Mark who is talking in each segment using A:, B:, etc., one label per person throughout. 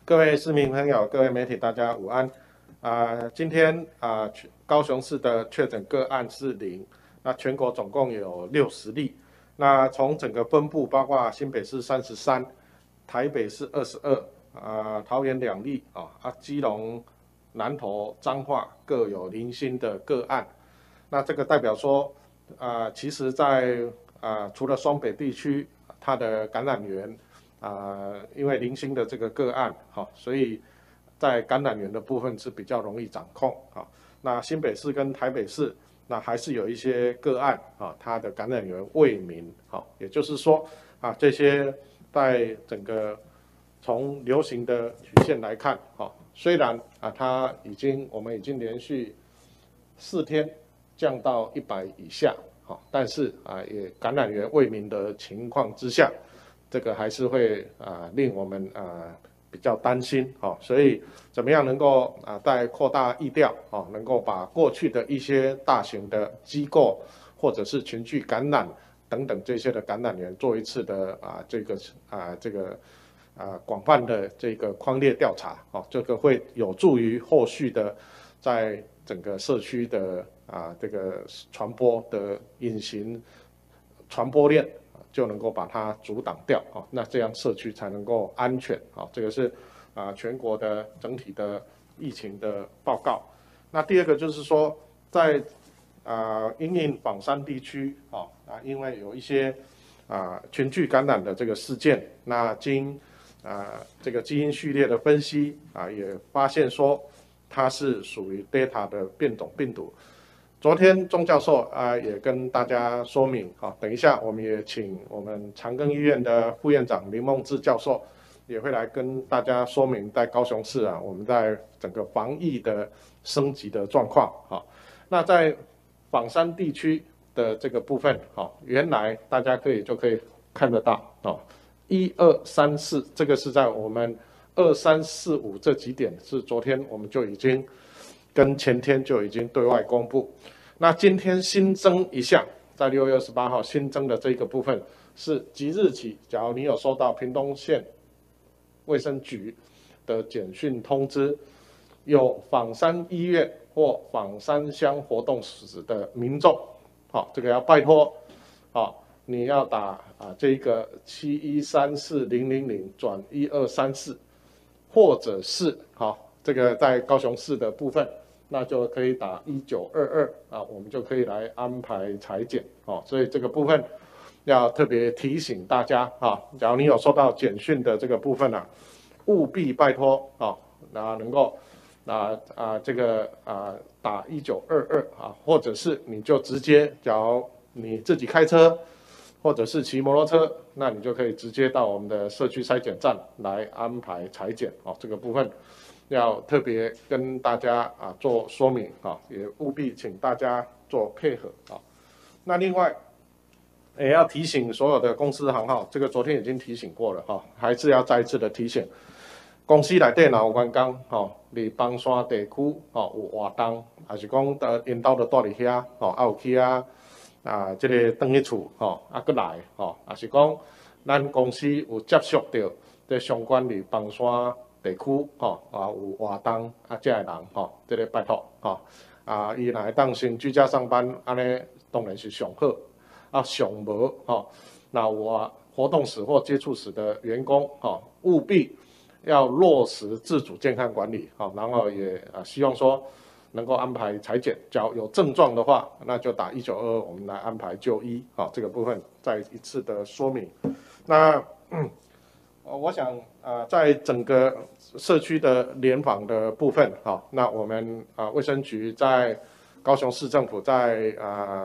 A: 各位市民朋友、各位媒体，大家午安。今天高雄市的确诊个案是0，那全国总共有60例。那从整个分布，包括新北市33，台北市22，桃园2例基隆、南投、彰化各有零星的个案。那这个代表说，其实在除了双北地区，它的感染源。因为零星的这个个案，所以在感染源的部分是比较容易掌控。那新北市跟台北市，那还是有一些个案它的感染源未明。也就是说这些在整个从流行的曲线来看，虽然我们已经连续4天降到100以下，但是也感染源未明的情况之下。这个还是会令我们比较担心，所以怎么样能够再扩大疫调，能够把过去的一些大型的机构或者是群聚感染等等这些的感染源做一次的广泛的这个匡列调查，这个会有助于后续的在整个社区的这个传播的隐形传播链。就能够把它阻挡掉，那这样社区才能够安全。这个是全国的整体的疫情的报告。那第二个就是说，在因应枋山地区因为有一些群聚感染的这个事件，那经这个基因序列的分析也发现说它是属于 Delta 的变种病毒。昨天钟教授也跟大家说明，等一下我们也请我们长庚医院的副院长林梦志教授也会来跟大家说明，在高雄市我们在整个防疫的升级的状况。那在枋山地区的这个部分，原来大家就可以看得到，1、2、3、4，这个是在我们2、3、4、5这几点是昨天我们就已经。跟前天就已经对外公布，那今天新增一项，在6月28号新增的这个部分是即日起，假如你有收到屏东县卫生局的简讯通知，有枋山医院或枋山乡活动史的民众，这个要拜托，你要打这个713400转1234，或者是这个在高雄市的部分。那就可以打1922我们就可以来安排采检所以这个部分要特别提醒大家假如你有收到简讯的这个部分务必拜托能够这个打1922或者是你就直接，假如你自己开车或者是骑摩托车，那你就可以直接到我们的社区筛检站来安排采检这个部分。要特别跟大家做说明也务必请大家做配合那另外也要提醒所有的公司行号，这个昨天已经提醒过了还是要再一次的提醒，公司内底若有员工伫枋山地区有活动，还是讲因兜就住伫遐有去这个转去厝搁来还是讲咱公司有接触到这相关伫枋山。地区有活动这个人这个拜托伊若会当先居家上班，安尼当然是上好上无那有活动史或接触史的员工务必要落实自主健康管理然后也希望说能够安排采检，只要有症状的话，那就打1922，我们来安排就医这个部分再一次的说明。那我想在整个社区的联访的部分那我们卫生局在高雄市政府在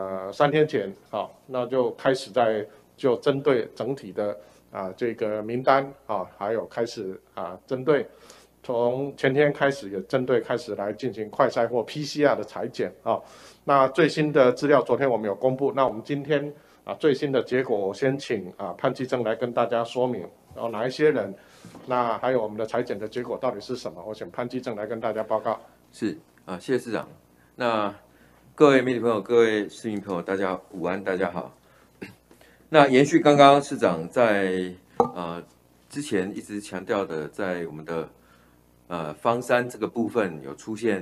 A: 3天前那就开始就针对整体的这个名单还有开始针对从前天开始也针对开始来进行快筛或 PCR 的采检那最新的资料昨天我们有公布，那我们今天最新的结果我先请潘基正来跟大家说明。哪一些人？那还有我们的采检的结果到底是什么？我请潘基正来跟大家报告。
B: 是谢谢市长。那各位媒体朋友、各位市民朋友，大家午安，大家好。那延续刚刚市长在之前一直强调的，在我们的方山这个部分有出现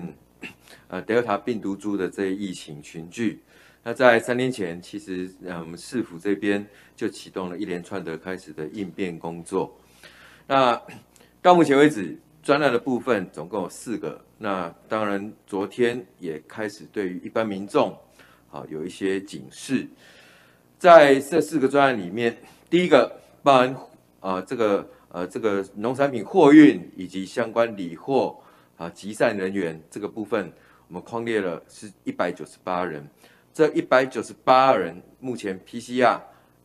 B: Delta 病毒株的这些疫情群聚。那在3天前，其实我们市府这边就启动了一连串的开始的应变工作。那到目前为止，专案的部分总共有4个。那当然，昨天也开始对于一般民众有一些警示。在这4个专案里面，第一个包含这个农产品货运以及相关理货集散人员这个部分，我们匡列了是198人。这198人目前 PCR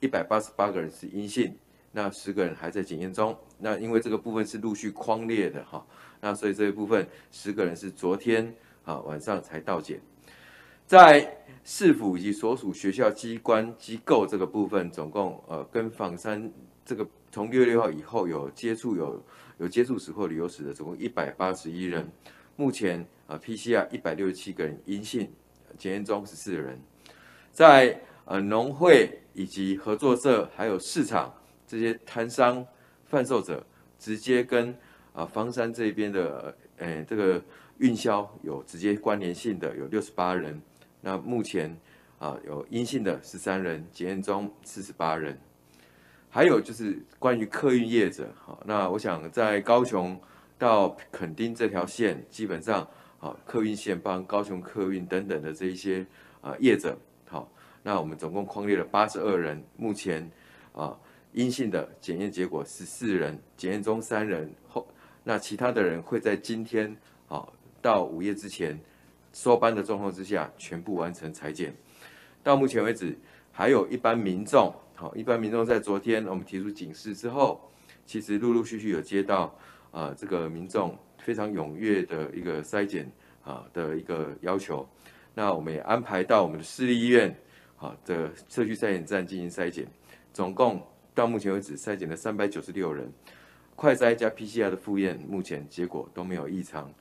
B: 188个人是阴性，那10个人还在检验中。那因为这个部分是陆续匡列的那所以这一部分10个人是昨天晚上才到检。在市府以及所属学校机关机构这个部分，总共跟访山这个从6月6号以后有接触史或旅游史的，总共181人。目前PCR 167个人阴性，检验中14人。在农会以及合作社还有市场这些摊商贩售者，直接跟方山这边的这个运销有直接关联性的有68人。那目前有阴性的13人，检验中48人。还有就是关于客运业者，那我想在高雄到垦丁这条线，基本上客运线包含高雄客运等等的这一些业者，那我们总共匡列了82人，目前阴性的检验结果14人，检验中3人，那其他的人会在今天到午夜之前收班的状况之下，全部完成采检。到目前为止，还有一般民众，在昨天我们提出警示之后，其实陆陆续续有接到这个民众非常踊跃的一个筛检的一个要求。那我们也安排到我们的市立医院的社区筛检站进行筛检，总共到目前为止筛检了396人，快筛加 PCR 的复验，目前结果都没有异常。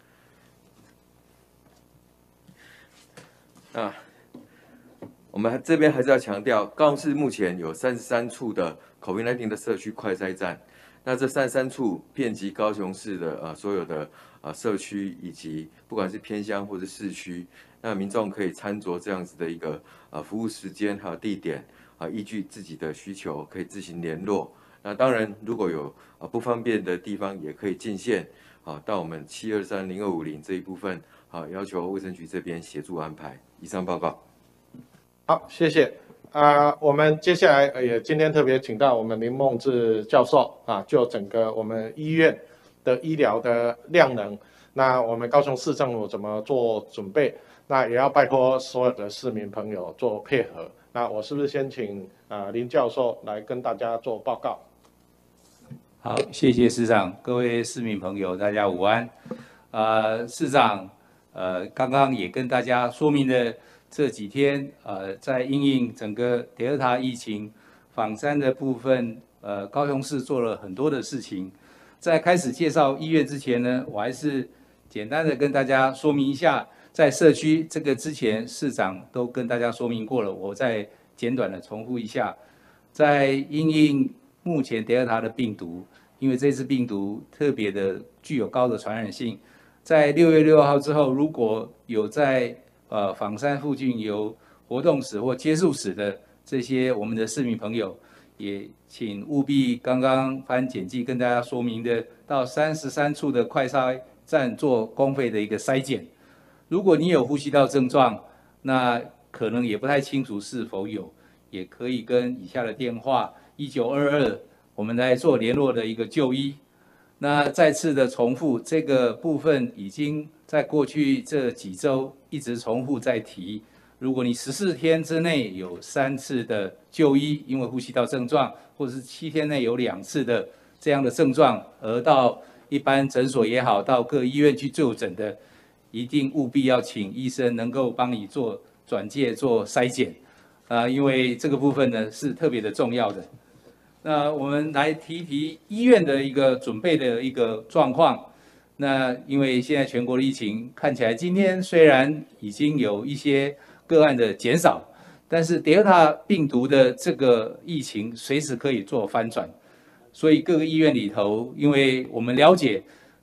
B: 那我们这边还是要强调，高雄市目前有33处的 COVID-19 的社区快筛站，那这33处遍及高雄市的所有的社区，以及不管是偏乡或者市区，那民众可以参酌这样子的一个服务时间还有地点依据自己的需求可以自行联络。那当然，如果有不方便的地方，也可以进线到我们7230250这一部分要求卫生局这边协助安排。以上报告。
A: 好，谢谢。我们接下来也今天特别请到我们林梦志教授就整个我们医院的医疗的量能，那我们高雄市政府怎么做准备？那也要拜托所有的市民朋友做配合。那我是不是先请林教授来跟大家做报告？
C: 好，谢谢市长，各位市民朋友，大家午安。市长刚刚也跟大家说明了这几天在因应整个Delta疫情访山的部分，高雄市做了很多的事情。在开始介绍医院之前呢，我还是简单的跟大家说明一下，在社区这个之前市长都跟大家说明过了，我再简短的重复一下。在因应目前Delta的病毒，因为这次病毒特别的具有高的传染性，在6月6号之后，如果有在访山附近有活动史或接触史的这些我们的市民朋友，也请务必刚刚番简记跟大家说明的，到33处的快筛站做公费的一个筛检。如果你有呼吸道症状，那可能也不太清楚是否有，也可以跟以下的电话1922，我们来做联络的一个就医。那再次的重复，这个部分已经在过去这几周一直重复在提。如果你14天之内有3次的就医，因为呼吸道症状，或者是7天内有2次的这样的症状，而到一般诊所也好，到各医院去就诊的，一定务必要请医生能够帮你做转介、做筛检，因为这个部分呢是特别的重要的。那我们来提提医院的一个准备的一个状况。那因为现在全国的疫情看起来，今天虽然已经有一些个案的减少，但是 Delta 病毒的这个疫情随时可以做翻转，所以各个医院里头，因为我们了解，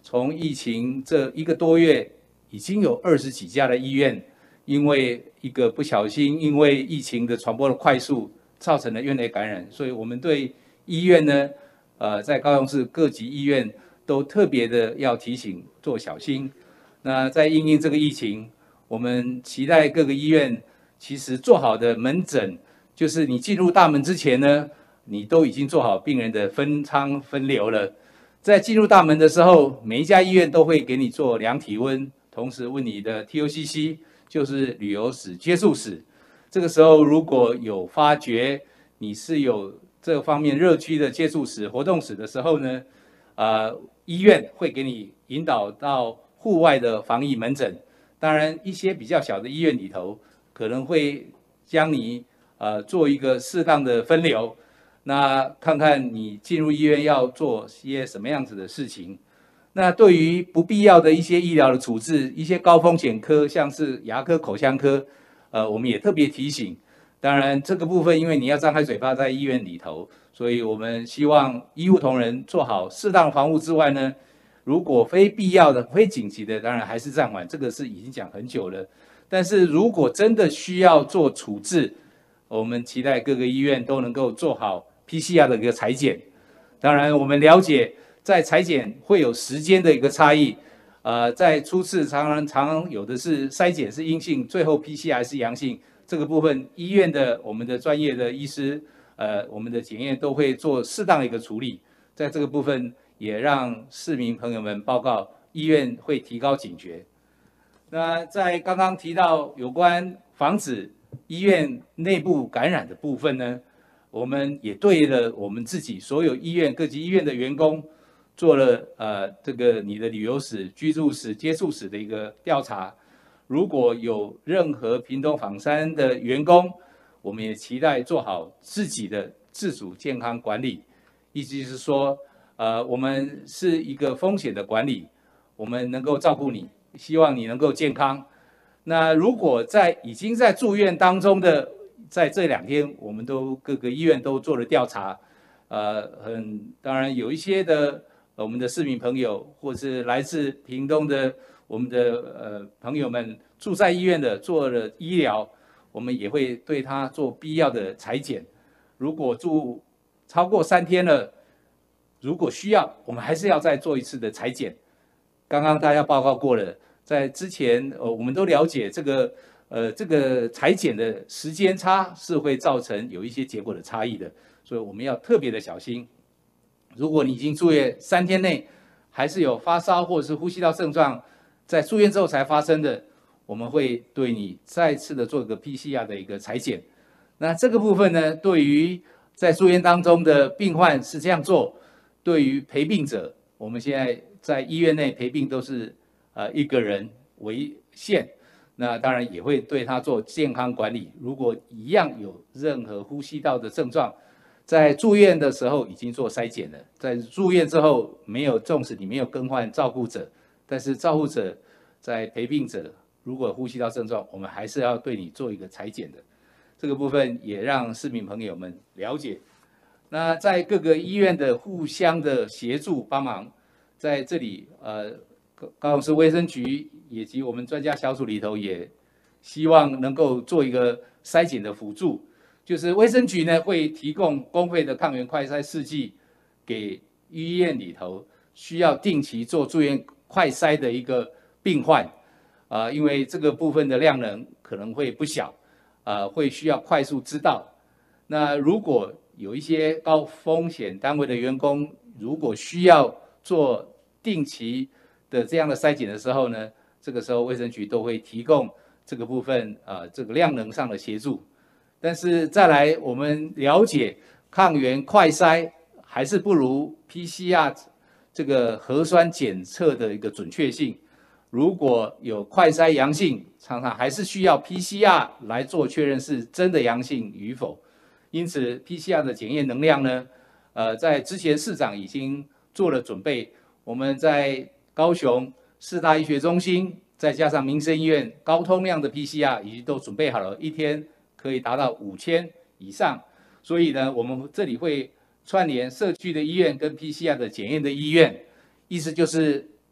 C: 从疫情这1个多月，已经有20几家的医院，因为一个不小心，因为疫情的传播的快速，造成了院内感染，所以我们对医院呢，在高雄市各级医院都特别的要提醒做小心。那在因应这个疫情，我们期待各个医院其实做好的门诊，就是你进入大门之前呢，你都已经做好病人的分仓分流了。在进入大门的时候，每一家医院都会给你做量体温，同时问你的 TOCC， 就是旅游史、接触史。这个时候如果有发觉你是有这方面热区的接触史、活动史的时候呢，医院会给你引导到户外的防疫门诊。当然，一些比较小的医院里头，可能会将你做一个适当的分流。那看看你进入医院要做些什么样子的事情。那对于不必要的一些医疗的处置，一些高风险科，像是牙科、口腔科，我们也特别提醒。当然，这个部分因为你要张开嘴巴在医院里头，所以我们希望医护同仁做好适当防护之外呢，如果非必要的、非紧急的，当然还是暂缓，这个是已经讲很久了。但是如果真的需要做处置，我们期待各个医院都能够做好 PCR 的一个采检。当然，我们了解在采检会有时间的一个差异，在初次常有的是筛检是阴性，最后 PCR 是阳性，这个部分医院的我们的专业的医师，我们的检验都会做适当的一个处理。在这个部分也让市民朋友们报告，医院会提高警觉。那在刚刚提到有关防止医院内部感染的部分呢，我们也对了我们自己所有医院各级医院的员工做了这个你的旅游史、居住史、接触史的一个调查。如果有任何屏东枋山的员工，我们也期待做好自己的自主健康管理。意思是说，我们是一个风险的管理，我们能够照顾你，希望你能够健康。那如果已经在住院当中的，在这2天，我们各个医院都做了调查，当然有一些的我们的市民朋友，或是来自屏东的我们的朋友们住在医院的做了医疗，我们也会对他做必要的采检。如果住超过3天了，如果需要，我们还是要再做一次的采检。刚刚大家报告过了，在之前我们都了解这个采检的时间差是会造成有一些结果的差异的，所以我们要特别的小心。如果你已经住院3天内还是有发烧或者是呼吸道症状，在住院之后才发生的，我们会对你再次的做一个 PCR 的一个采检。那这个部分呢，对于在住院当中的病患是这样做，对于陪病者，我们现在在医院内陪病都是1个人为限，那当然也会对他做健康管理。如果一样有任何呼吸道的症状，在住院的时候已经做筛检了，在住院之后没有，纵使你没有更换照顾者，但是照顾者在陪病者如果呼吸道症状，我们还是要对你做一个采检的。这个部分也让市民朋友们了解。那在各个医院的互相的协助帮忙，在这里高雄市卫生局以及我们专家小组里头也希望能够做一个筛检的辅助，就是卫生局呢会提供公费的抗原快筛试剂给医院里头需要定期做住院快筛的一个病患，因为这个部分的量能可能会不小，会需要快速知道。那如果有一些高风险单位的员工，如果需要做定期的这样的筛检的时候呢，这个时候卫生局都会提供这个部分这个量能上的协助。但是再来，我们了解抗原快筛还是不如 PCR 这个核酸检测的一个准确性。如果有快筛阳性，常常还是需要 PCR 来做确认是真的阳性与否。因此 PCR 的检验能量呢，在之前市长已经做了准备，我们在高雄4大医学中心，再加上民生医院高通量的 PCR 已经都准备好了，一天可以达到5000以上。所以呢，我们这里会串联社区的医院跟 PCR 的检验的医院，意思就是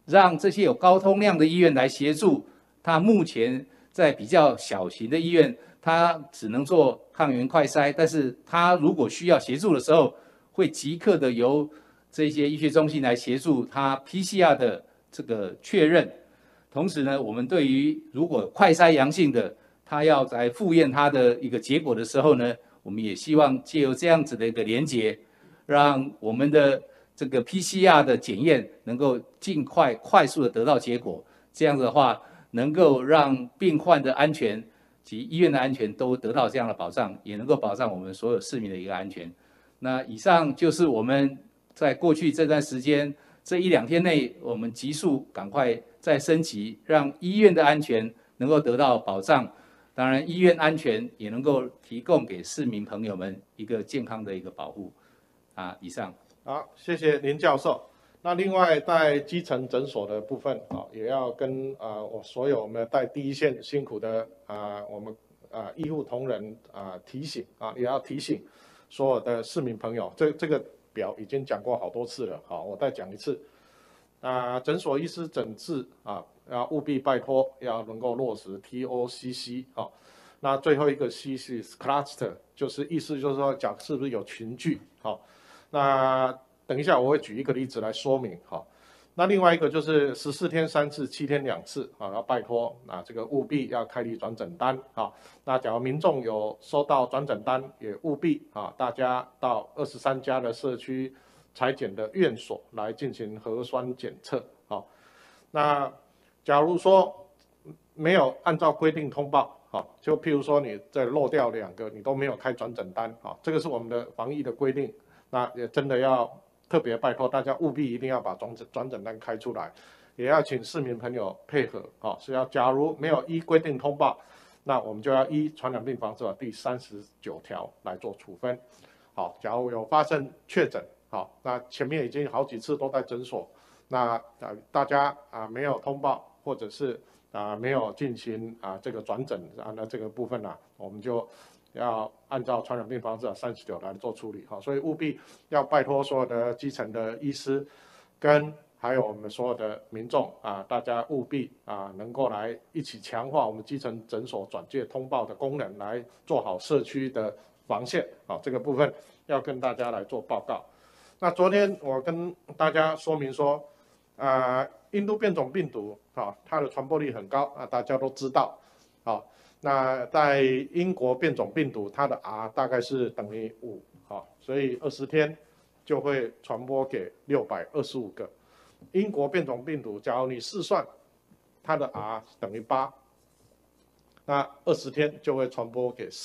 C: 让这些有高通量的医院来协助。它目前在比较小型的医院，它只能做抗原快筛，但是它如果需要协助的时候，会即刻的由这些医学中心来协助它 PCR 的这个确认。同时呢，我们对于如果快筛阳性的，他要来复验他的一个结果的时候呢，我们也希望借由这样子的一个连结，让我们的这个 PCR 的检验能够尽快快速的得到结果。这样子的话，能够让病患的安全及医院的安全都得到这样的保障，也能够保障我们所有市民的一个安全。那以上就是我们在过去这段时间这1、2天内，我们急速赶快再升级，让医院的安全能够得到保障。当然，医院安全也能够提供给市民朋友们一个健康的一个保护。以上。
A: 好，谢谢林教授。那另外在基层诊所的部分也要跟我所有我们在第一线辛苦的我们医护同仁提醒也要提醒所有的市民朋友，这个表已经讲过好多次了，我再讲一次。诊所医师诊治要务必拜托要能够落实 TOCC 那最后一个 C 是 cluster， 就是意思就是说讲是不是有群聚那等一下我会举一个例子来说明那另外一个就是14天3次，7天2次要拜托这个务必要开立转诊单那假如民众有收到转诊单，也务必大家到23家的社区采检的院所来进行核酸检测那假如说没有按照规定通报就譬如说你再漏掉2个，你都没有开转诊单这个是我们的防疫的规定，那也真的要特别拜托大家务必一定要把转诊单开出来，也要请市民朋友配合是要假如没有依规定通报，那我们就要依传染病防治法第39条来做处分假如有发生确诊那前面已经好几次都在诊所，那大家没有通报或者是没有进行这个转诊那这个部分我们就要按照传染病防治法39来做处理所以务必要拜托所有的基层的医师跟还有我们所有的民众大家务必能够来一起强化我们基层诊所转介通报的功能，来做好社区的防线这个部分要跟大家来做报告。那昨天我跟大家说明说印度变种病毒它的传播力很高大家都知道那在英国变种病毒它的 R 大概是等于5所以20天就会传播给625个。英国变种病毒假如你试算它的 R 等于8，那20天就会传播给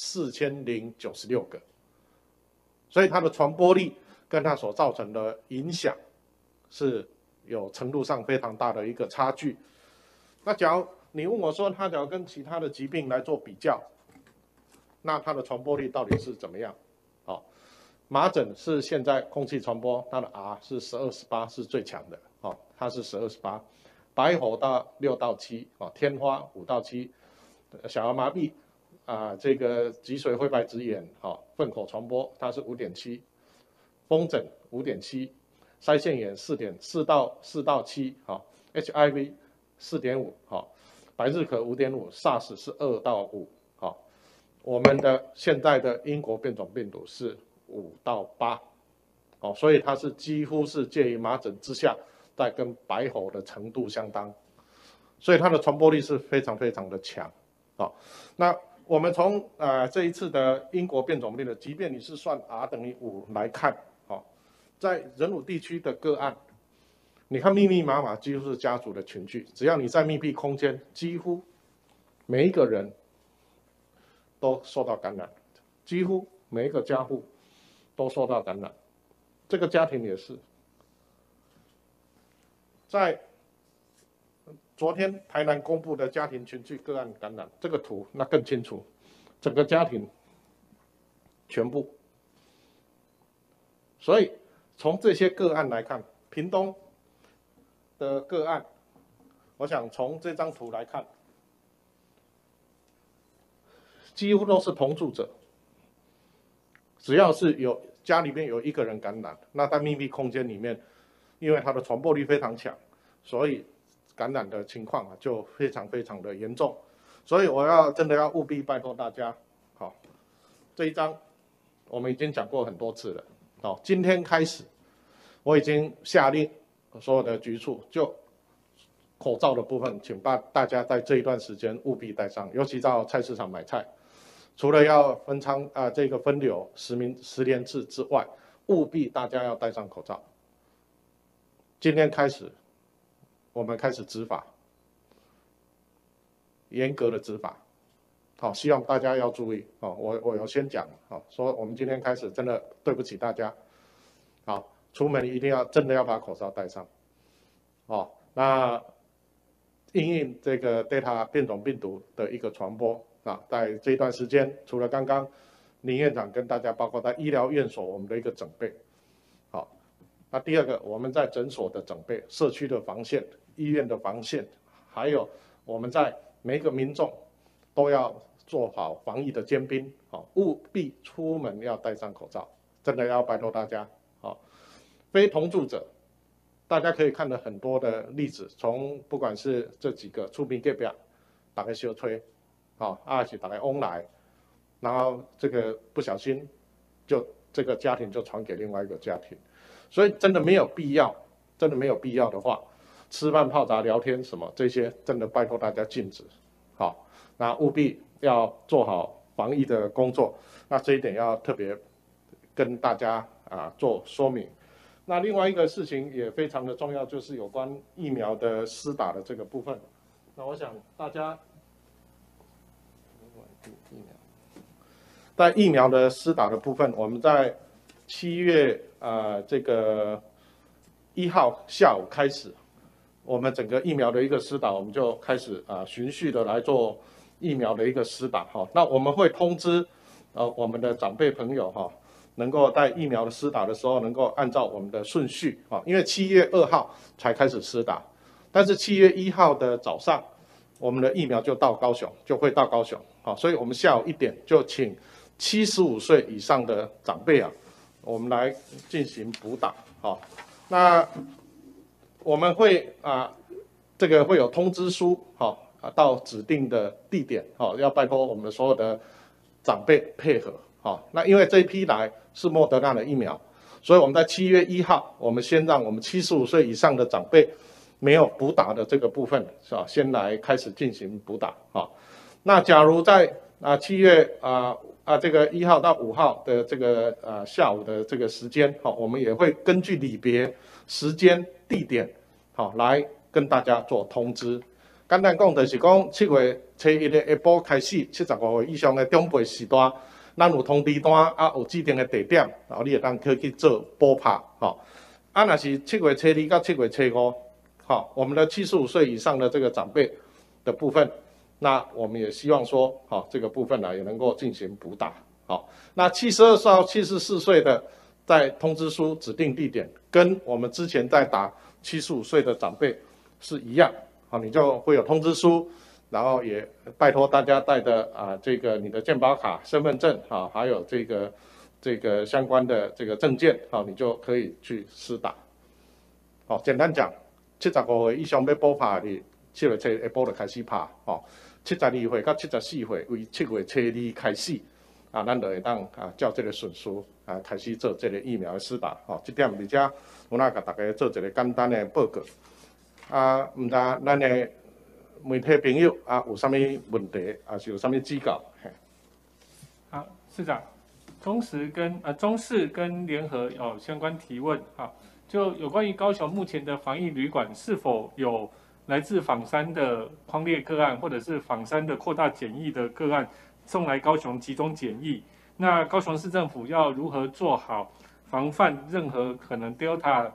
A: 4096个，所以它的传播力跟它所造成的影响是有程度上非常大的一个差距。那假如你问我说它假如跟其他的疾病来做比较，那它的传播力到底是怎么样麻疹是现在空气传播，它的 R 是12、18是最强的它是12、18，白喉到6到7天花5到7，小儿麻痹这个脊髓灰白质炎粪口传播它是5.7，风疹5.7，腮腺炎4到7HIV 4.5百日咳5.5 ，SARS 是2到5我们的现在的英国变种病毒是5到8所以它是几乎是介于麻疹之下，再跟白喉的程度相当，所以它的传播力是非常非常的强那我们从这一次的英国变种病毒，即便你是算 R 等于5来看在仁武地区的个案，你看密密麻麻几乎是家族的群聚，只要你在密闭空间，几乎每一个人都受到感染，几乎每一个家户都受到感染，这个家庭也是。在昨天台南公布的家庭群聚个案感染，这个图那更清楚，整个家庭全部。所以从这些个案来看，屏东的个案，我想从这张图来看，几乎都是同住者。只要是有家里面有一个人感染，那在密闭空间里面，因为它的传播力非常强，所以感染的情况就非常非常的严重，所以我真的要务必拜托大家，好，这一章我们已经讲过很多次了，好，今天开始我已经下令所有的局处就口罩的部分，请大家在这一段时间务必戴上，尤其到菜市场买菜，除了要分仓这个分流实联制之外，务必大家要戴上口罩。今天开始，我们开始执法，严格的执法。好，希望大家要注意。好，我有先讲，好，说我们今天开始真的对不起大家。好，出门一定要真的要把口罩戴上。好，那因应这个 Delta 变种病毒的一个传播啊，在这一段时间，除了刚刚林院长跟大家报告在医疗院所我们的一个整备。那第二个，我们在诊所的整备、社区的防线、医院的防线，还有我们在每一个民众都要做好防疫的尖兵，好，务必出门要戴上口罩，真的要拜托大家。好，非同住者，大家可以看到很多的例子，从不管是这几个出名隔壁，大家小吹，好，还是大家往来，然后这个不小心就这个家庭就传给另外一个家庭。所以真的没有必要，真的没有必要的话，吃饭泡茶聊天什么这些，真的拜托大家禁止。好，那务必要做好防疫的工作。那这一点要特别跟大家做说明。那另外一个事情也非常的重要，就是有关疫苗的施打的这个部分。那我想大家在疫苗的施打的部分，我们在7月这个1号下午开始，我们整个疫苗的一个施打，我们就开始循序的来做疫苗的一个施打哈。那我们会通知我们的长辈朋友哈，能够在疫苗的施打的时候，能够按照我们的顺序啊，因为7月2号才开始施打，但是7月1号的早上，我们的疫苗就会到高雄，好，所以我们下午1点就请75岁以上的长辈我们来进行补打，好，那我们会这个会有通知书，好到指定的地点，好，要拜托我们所有的长辈配合，好，那因为这一批来是莫德纳的疫苗，所以我们在7月1号，我们先让我们75岁以上的长辈没有补打的这个部分，是吧？先来开始进行补打，好，那假如在7月这个1号到5号的这个下午的这个时间，好，我们也会根据里别时间地点，好，来跟大家做通知。简单讲就是讲7月初1的下晡开始，75岁以上的长辈时段，咱有通知单有指定的地点，然后你会当可以去做补拍，好。若是7月初2到7月初5，好，我们的75岁以上的这个长辈的部分。那我们也希望说，好，这个部分也能够进行补打，好。那72岁到74岁的，在通知书指定地点，跟我们之前在打75岁的长辈是一样，好，你就会有通知书，然后也拜托大家带着这个你的健保卡、身份证还有这个相关的这个证件，好，你就可以去施打。好，简单讲，75岁以上要补拍的，7月初下晡就开始拍，好。72岁到74岁为7月初2开始，咱就会当照这个顺序开始做这个疫苗的施打，这点而且我甲大家做一个简单的报告。唔知咱的媒体朋友有啥物问题，是有啥物指教？
D: 好，市长，中视跟联合有相关提问，就有关于高雄目前的防疫旅馆是否有来自枋山的匡列个案，或者是枋山的扩大检疫的个案送来高雄集中检疫，那高雄市政府要如何做好防范任何可能 Delta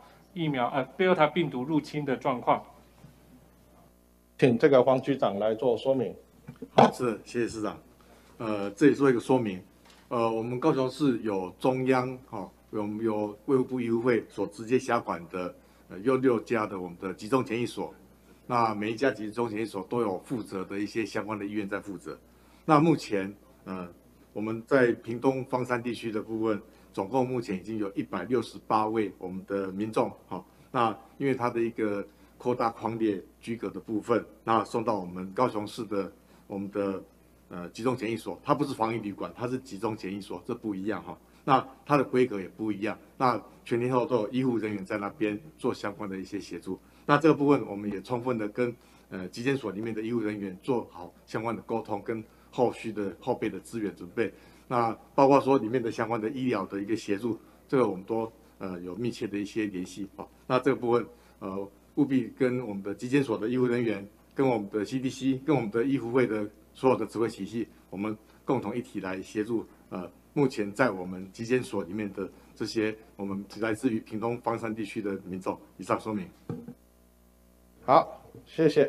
D: Delta 病毒入侵的状况？
A: 请这个黄局长来做说明。
E: 好，是，谢谢市长。这里做一个说明。我们高雄市有中央有卫福部医务会所直接辖管的有6家的我们的集中检疫所。那每一家集中检疫所都有负责的一些相关的医院在负责。那目前我们在屏东枋山地区的部分，总共目前已经有168位我们的民众，那因为它的一个扩大匡列居隔的部分，那送到我们高雄市的集中检疫所，它不是防疫旅馆，它是集中检疫所，这不一样哈。那它的规格也不一样，那全天候都有医护人员在那边做相关的一些协助。那这个部分我们也充分的跟疾检所里面的医护人员做好相关的沟通，跟后备的资源准备。那包括说里面的相关的医疗的一个协助，这个我们都有密切的一些联系啊。那这个部分务必跟我们的疾检所的医护人员，跟我们的 CDC， 跟我们的医福会的所有的指挥体系，我们共同一体来协助目前在我们疾检所里面的这些我们来自于屏东方山地区的民众。以上说明。
A: 好，谢谢。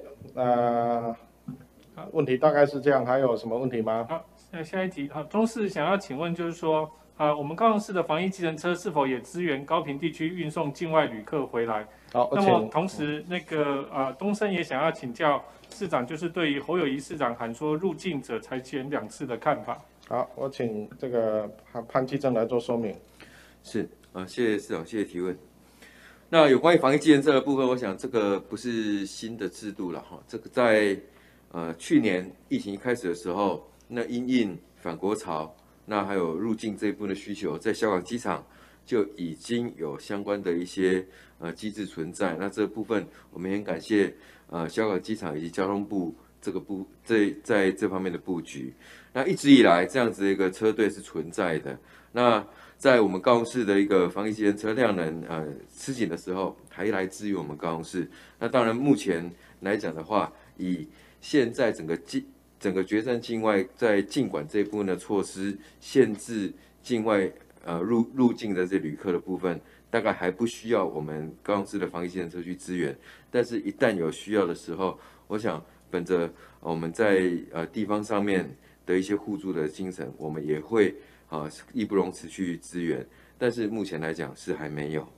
A: 问题大概是这样，还有什么问题吗？
D: 好，下一题。好，中视想要请问，就是说，我们高雄市的防疫计程车是否也支援高屏地区运送境外旅客回来？
A: 好，
D: 那么同时，那个东升也想要请教市长，就是对于侯友宜市长喊说入境者裁减2次的看法。
A: 好，我请这个潘基正来做说明。
B: 是谢谢市长，谢谢提问。那有关于防疫计程车的部分，我想这个不是新的制度了哈，这个在去年疫情一开始的时候，那因应返国潮，那还有入境这一部分的需求，在香港机场就已经有相关的一些机制存在。那这部分我们也很感谢香港机场以及交通部在这方面的布局。那一直以来这样子的一个车队是存在的。那在我们高雄市的一个防疫计程车量能吃紧的时候，还来自于我们高雄市。那当然目前来讲的话，以现在整个决战境外在禁管这一部分的措施，限制境外入境的这旅客的部分，大概还不需要我们高雄市的防疫计程车去支援。但是，一旦有需要的时候，我想本着我们在地方上面的一些互助的精神，我们也会义不容辞去支援。但是目前来讲是还没有。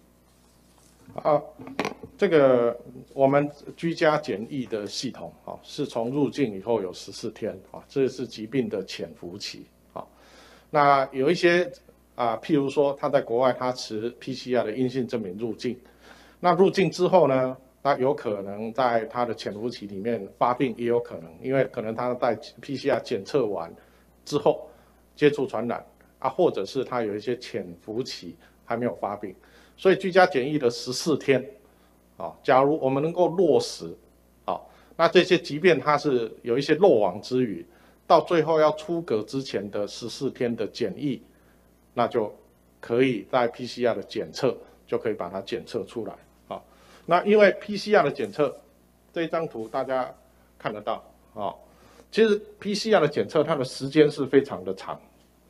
A: 这个我们居家检疫的系统是从入境以后有14天这是疾病的潜伏期那有一些譬如说他在国外他持 PCR 的阴性证明入境，那入境之后呢，他有可能在他的潜伏期里面发病，也有可能，因为可能他在 PCR 检测完之后接触传染或者是他有一些潜伏期还没有发病。所以居家检疫的14天，假如我们能够落实，那这些即便它是有一些漏网之鱼，到最后要出阁之前的14天的检疫，那就可以在 PCR 的检测就可以把它检测出来。那因为 PCR 的检测这一张图大家看得到其实 PCR 的检测它的时间是非常的长，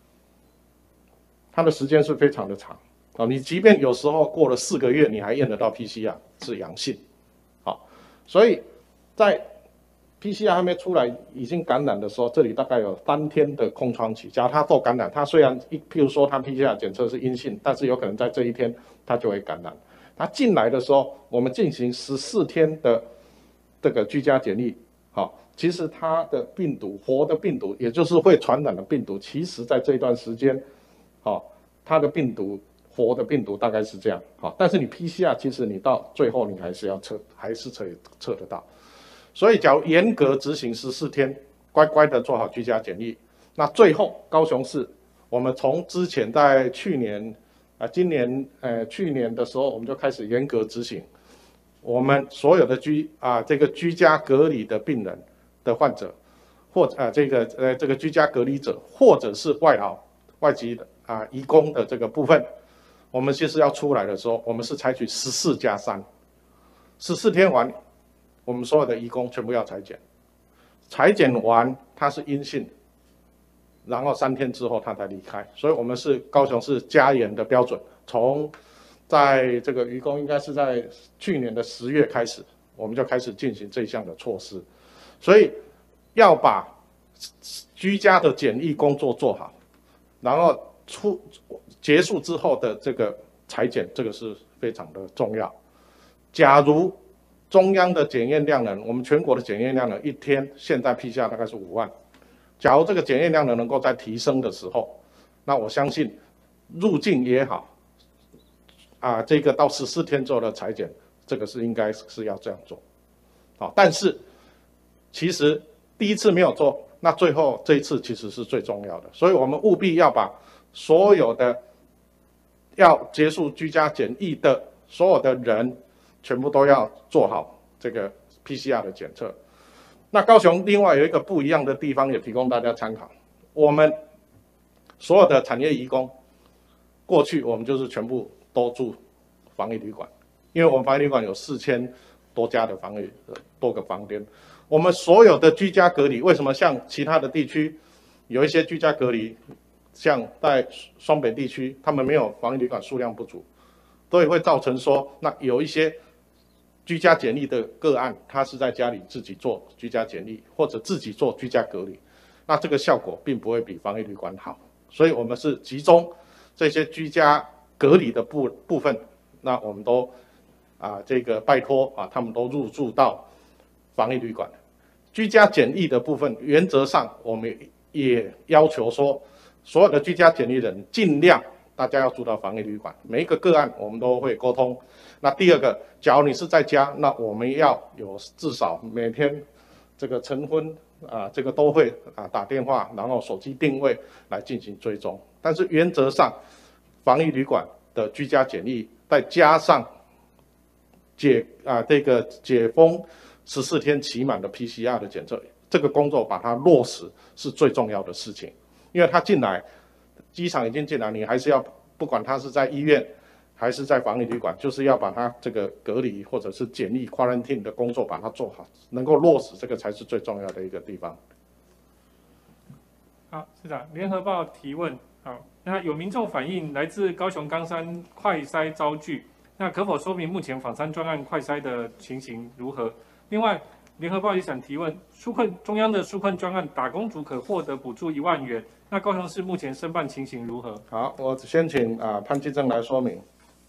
A: 你即便有时候过了4个月，你还验得到 PCR 是阳性，所以在 PCR 还没出来已经感染的时候，这里大概有3天的空窗期。假如他受感染，他虽然譬如说他 PCR 检测是阴性，但是有可能在这一天他就会感染。他进来的时候，我们进行14天的这个居家检疫，其实它的病毒，活的病毒，也就是会传染的病毒，其实在这一段时间，它的病毒。活的病毒大概是这样，但是你 PCR 其实你到最后你还是要测得到，所以假如严格执行14天，乖乖的做好居家检疫，那最后高雄市，我们从之前在去年去年的时候我们就开始严格执行，我们所有的这个居家隔离的病人的患者，或这个居家隔离者，或者是外籍的移工的这个部分。我们其实要出来的时候，我们是采取14+3，14天完，我们所有的移工全部要采检，采检完他是阴性，然后3天之后他才离开。所以我们是高雄市加严的标准，从在这个移工应该是在去年的10月开始，我们就开始进行这项的措施，所以要把居家的检疫工作做好，然后结束之后的这个采检，这个是非常的重要。假如中央的检验量能，我们全国的检验量能一天现在 PCR 大概是5万，假如这个检验量能够再提升的时候，那我相信入境也好，这个到14天之后的采检， 这个是应该是要这样做，好，但是其实第一次没有做，那最后这一次其实是最重要的，所以我们务必要把所有的要结束居家检疫的所有的人，全部都要做好这个 PCR 的检测。那高雄另外有一个不一样的地方，也提供大家参考。我们所有的产业移工，过去我们就是全部都住防疫旅馆，因为我们防疫旅馆有4000多家的多个房间。我们所有的居家隔离，为什么像其他的地区有一些居家隔离，像在双北地区，他们没有防疫旅馆数量不足，所以会造成说，那有一些居家检疫的个案，他是在家里自己做居家检疫，或者自己做居家隔离，那这个效果并不会比防疫旅馆好。所以我们是集中这些居家隔离的部分，那我们都这个拜托他们都入住到防疫旅馆。居家检疫的部分，原则上我们也要求说，所有的居家检疫人尽量大家要住到防疫旅馆，每一个个案我们都会沟通。那第二个，假如你是在家，那我们要有至少每天这个晨昏这个都会打电话，然后手机定位来进行追踪。但是原则上，防疫旅馆的居家检疫，再加上这个解封14天期满的 PCR 的检测，这个工作把它落实是最重要的事情。因为他进来，机场已经进来，你还是要不管他是在医院还是在防疫旅馆，就是要把他这个隔离或者是检疫 quarantine 的工作把它做好，能够落实，这个才是最重要的一个地方。
D: 好，市长，联合报提问，好，那有民众反映来自高雄冈山快筛遭拒，那可否说明目前访山专案快筛的情形如何？另外，联合报也想提问，中央的纾困专案打工族可获得补助1万元，那高雄市目前申办情形如何？
A: 好，我先请潘基正来说明。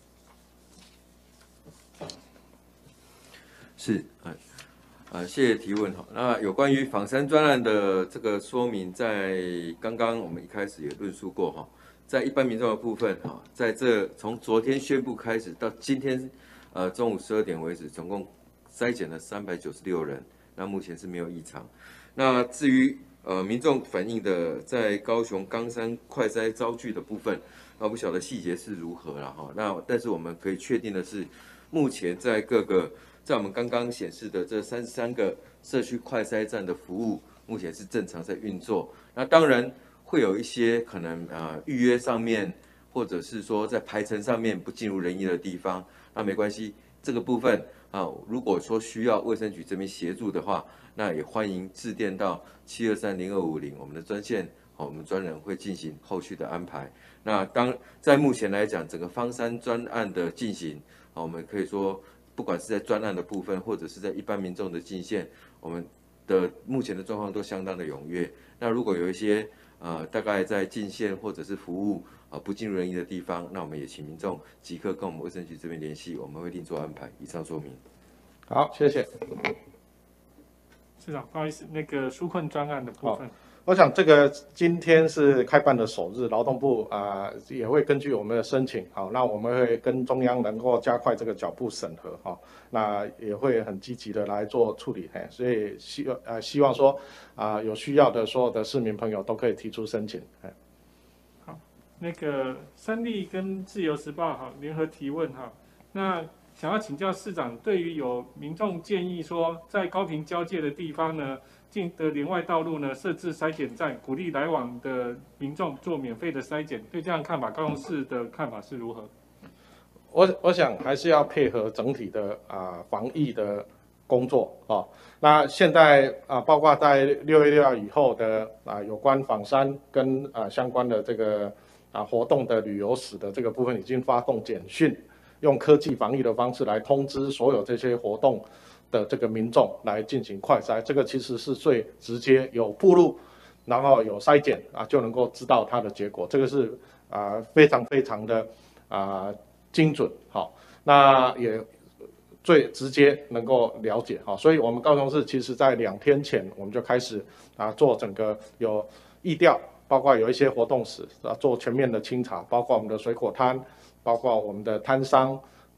B: 是，谢谢提问哈。那有关于访山专案的这个说明，在刚刚我们一开始也论述过哈，在一般民众的部分哈，在这从昨天宣布开始到今天中午12点为止，总共筛检了396人，那目前是没有异常。那至于民众反映的在高雄冈山快筛遭拒的部分，不晓得细节是如何了哈。那但是我们可以确定的是，目前在在我们刚刚显示的这33个社区快筛站的服务，目前是正常在运作。那当然会有一些可能预约上面，或者是说在排程上面不尽如人意的地方，那没关系，这个部分如果说需要卫生局这边协助的话，那也欢迎致电到7230250我们的专线，我们专人会进行后续的安排。那在目前来讲，整个芳山专案的进行，我们可以说，不管是在专案的部分，或者是在一般民众的进线，我们的目前的状况都相当的踊跃。那如果有一些大概在进线或者是服务不尽如人意的地方，那我们也请民众即刻跟我们卫生局这边联系，我们会另做安排。以上说明。
A: 好，谢谢。
D: 市长，不好意思，那个纾困专案的部分。
A: 我想这个今天是开办的首日，劳动部也会根据我们的申请，好，那我们会跟中央能够加快这个脚步审核，那也会很积极的来做处理，所以希望说有需要的所有的市民朋友都可以提出申请。
D: 好，那个三立跟自由时报好联合提问哈，那想要请教市长，对于有民众建议说在高屏交界的地方呢，进的连外道路呢，设置筛检站，鼓励来往的民众做免费的筛检，对这样看法，高雄市的看法是如何？
A: 我想还是要配合整体的防疫的工作那现在包括在6月6号以后的有关访山跟相关的这个活动的旅游史的这个部分，已经发动简讯，用科技防疫的方式来通知所有这些活动的这个民众来进行快筛，这个其实是最直接，有铺路，然后有筛检就能够知道它的结果，这个是非常非常的精准，好，那也最直接能够了解，好，所以我们高雄市其实在2天前我们就开始做整个有疫调，包括有一些活动史做全面的清查，包括我们的水果摊，包括我们的摊商，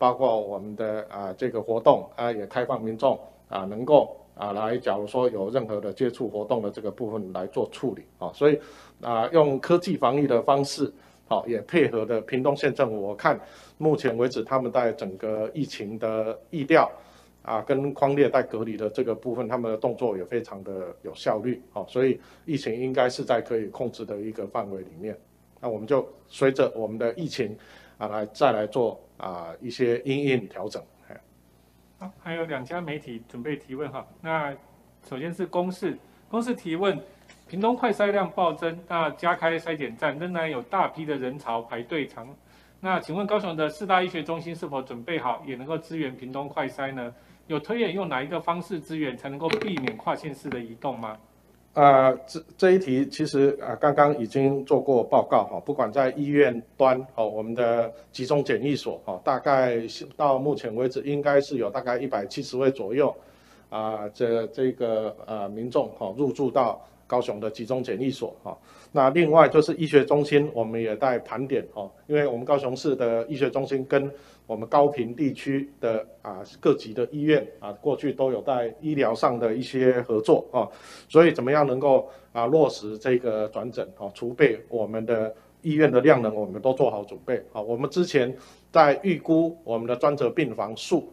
A: 包括我们的这个活动也开放民众能够来，假如说有任何的接触活动的这个部分来做处理所以用科技防疫的方式也配合的屏东县政府，我看目前为止他们在整个疫情的疫调跟匡列带隔离的这个部分，他们的动作也非常的有效率所以疫情应该是在可以控制的一个范围里面。那我们就随着我们的疫情再来做一些因应调整。
D: 好，还有2家媒体准备提问哈。那首先是公视提问，屏东快筛量暴增，那加开筛检站仍然有大批的人潮排队长。那请问高雄的4大医学中心是否准备好，也能够支援屏东快筛呢？有推演用哪一个方式支援，才能够避免跨县市的移动吗？
A: 这一题其实刚刚已经做过报告不管在医院端我们的集中检疫所大概到目前为止应该是有大概170位左右这个民众入住到高雄的集中检疫所那另外就是医学中心，我们也在盘点因为我们高雄市的医学中心跟我们高屏地区的各级的医院过去都有在医疗上的一些合作所以怎么样能够落实这个转诊储备我们的医院的量能，我们都做好准备我们之前在预估我们的专责病房数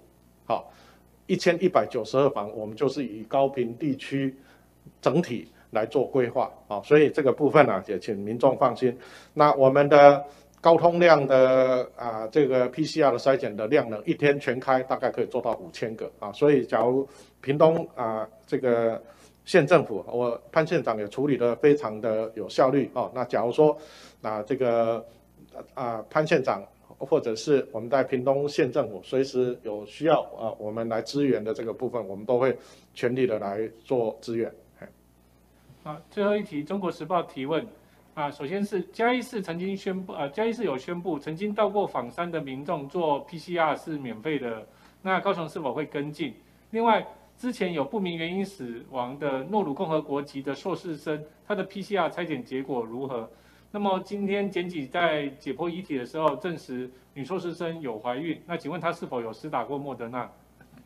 A: 1192房，我们就是以高屏地区整体来做规划所以这个部分也请民众放心。那我们的高通量的这个 PCR 的筛检的量能，一天全开大概可以做到5000个所以假如屏东这个县政府，我潘县长也处理得非常的有效率那假如说这个潘县长或者是我们在屏东县政府随时有需要我们来支援的这个部分，我们都会全力的来做支援。
D: 最后一题，《中国时报》提问首先是嘉义市曾经宣布嘉义市有宣布曾经到过枋山的民众做 PCR 是免费的，那高雄是否会跟进？另外，之前有不明原因死亡的诺鲁共和国籍的硕士生，他的 PCR 筛检结果如何？那么今天检己在解剖遗体的时候证实女硕士生有怀孕，那请问她是否有施打过莫德纳？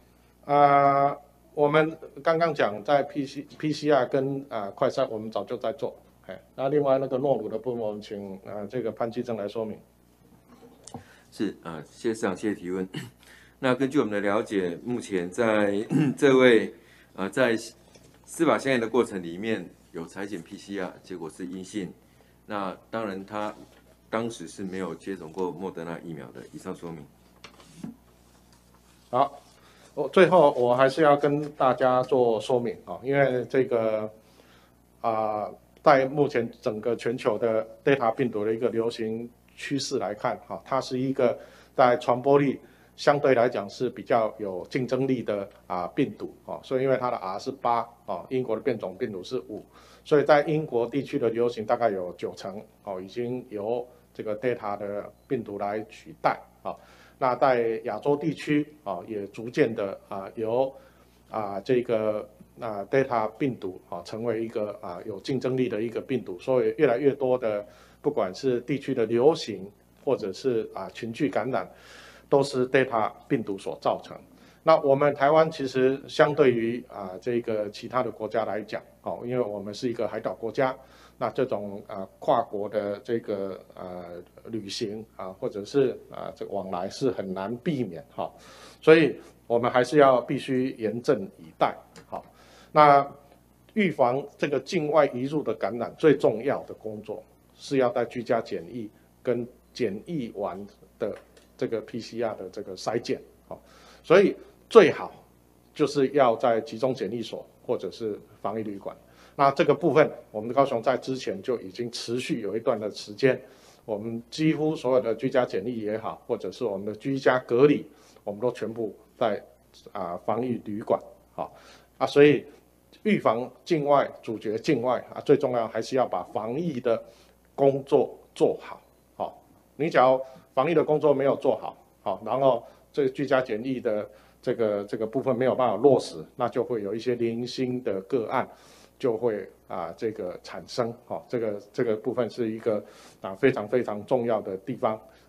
A: 我们刚刚讲在 PCR 跟快筛，我们早就在做。那另外那个诺鲁的部分，我们请这个潘基正来说明。
B: 是谢谢市长，谢谢提问。那根据我们的了解，目前在这位在司法相验的过程里面有采检 PCR， 结果是阴性。那当然他当时是没有接种过莫德纳疫苗的。以上说明。
A: 好，最后我还是要跟大家做说明因为这个在目前整个全球的 Delta 病毒的一个流行趋势来看它是一个在传播力相对来讲是比较有竞争力的病毒所以因为它的 R 是8英国的变种病毒是5，所以在英国地区的流行大概有90%已经由这个 Delta 的病毒来取代那在亚洲地区也逐渐的由这个Delta 病毒成为一个有竞争力的一个病毒，所以越来越多的不管是地区的流行或者是群聚感染，都是 Delta 病毒所造成。那我们台湾其实相对于这个其他的国家来讲因为我们是一个海岛国家，那这种跨国的这个旅行或者是这个往来是很难避免所以我们还是要必须严阵以待那预防这个境外移入的感染，最重要的工作是要在居家检疫跟检疫完的这个 PCR 的这个筛检所以最好就是要在集中检疫所或者是防疫旅馆。那这个部分，我们的高雄在之前就已经持续有一段的时间，我们几乎所有的居家检疫也好，或者是我们的居家隔离，我们都全部在防疫旅馆所以预防境外阻绝境外最重要还是要把防疫的工作做好你只要防疫的工作没有做好然后这个居家检疫的这个部分没有办法落实，那就会有一些零星的个案就会这个产生这个部分是一个非常非常重要的地方，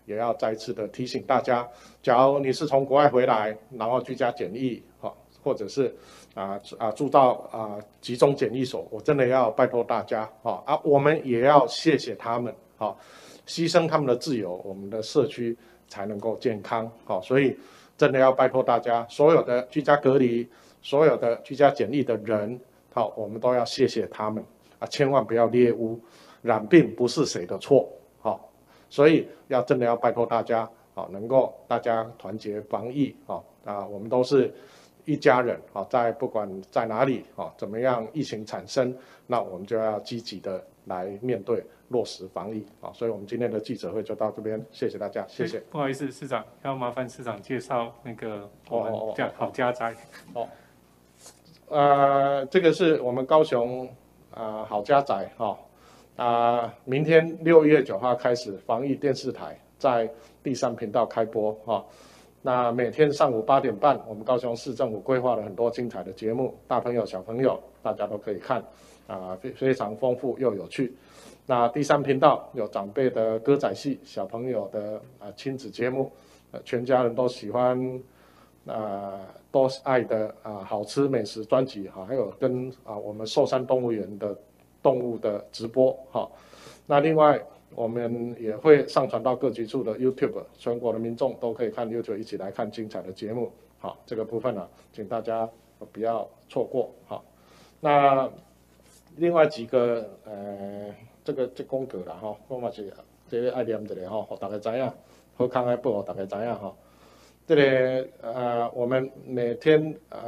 A: 也要再次的提醒大家，假如你是从国外回来，然后居家检疫，或者是住到集中检疫所，我真的要拜托大家我们也要谢谢他们牺牲他们的自由，我们的社区才能够健康所以真的要拜托大家，所有的居家隔离、所有的居家检疫的人我们都要谢谢他们千万不要猎污，染病不是谁的错所以真的要拜托大家能够大家团结防疫我们都是一家人在不管在哪里怎么样疫情产生，那我们就要积极的来面对落实防疫所以我们今天的记者会就到这边，谢谢大家，谢谢。
D: 不好意思，市长要麻烦市长介绍那个我们好家宅
A: 这个是我们高雄好家宅明天6月9号开始，防疫电视台在第3频道开播那每天上午8点半，我们高雄市政府规划了很多精彩的节目，大朋友小朋友大家都可以看非常丰富又有趣。那第3频道有长辈的歌仔戏，小朋友的亲子节目，全家人都喜欢都爱的好吃美食专辑还有跟我们寿山动物园的动物的直播那另外我们也会上传到各局处的 YouTube， 全国的民众都可以看 YouTube 一起来看精彩的节目这个部分请大家不要错过那另外几个这功课啦我嘛是这个爱念一下让大家知影，好康爱报，大家知影这个我们每天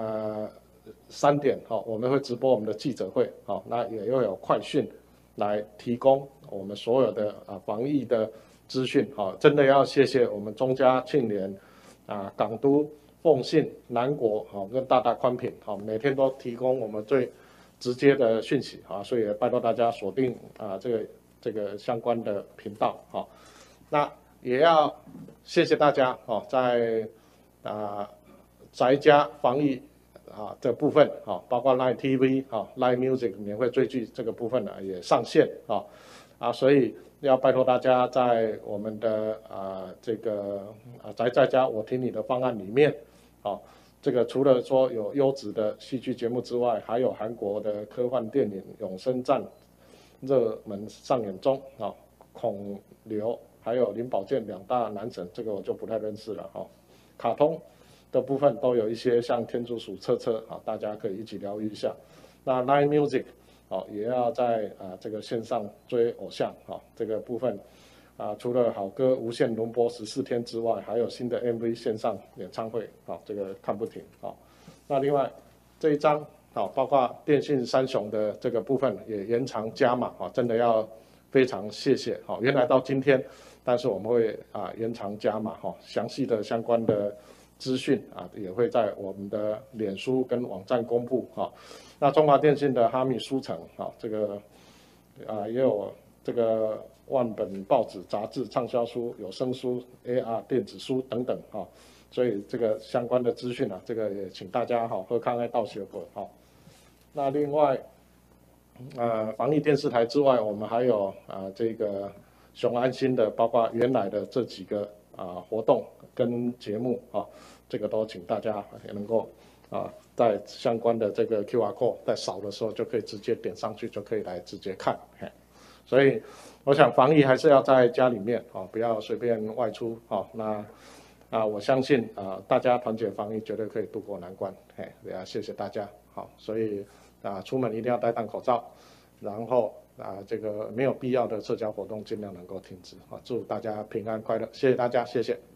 A: 3点我们会直播我们的记者会那也又有快讯来提供我们所有的防疫的资讯真的要谢谢我们中嘉、庆联港都、凤信、南国跟大宽品每天都提供我们最直接的讯息所以也拜托大家锁定这个相关的频道那也要谢谢大家在宅家防疫这部分包括 Line TV、Line Music 免费追剧这个部分也上线所以要拜托大家在我们的这个宅在家我听你的方案里面这个除了说有优质的戏剧节目之外，还有韩国的科幻电影《永生战》热门上演中孔刘还有林宝健2大男神，这个我就不太认识了卡通的部分都有一些像天竺鼠车车大家可以一起疗愈一下。那 Line Music 也要在这个线上追偶像这个部分除了好歌无限轮播14天之外，还有新的 MV 线上演唱会这个看不停那另外这一章包括电信三雄的这个部分也延长加码真的要非常谢谢原来到今天，但是我们会延长加码详细的相关的资讯也会在我们的脸书跟网站公布那中华电信的哈密书城这个也有这个万本报纸、杂志、畅销书、有声书、AR 电子书等等所以这个相关的资讯这个也请大家喝康爱道学会那另外防疫电视台之外，我们还有这个雄安新的，包括原来的这几个活动跟节目这个都请大家也能够在相关的这个 QR code 在扫的时候就可以直接点上去，就可以来直接看所以我想防疫还是要在家里面不要随便外出那我相信大家团结防疫绝对可以渡过难关也谢谢大家所以出门一定要戴上口罩，然后这个没有必要的社交活动尽量能够停止祝大家平安快乐，谢谢大家，谢谢。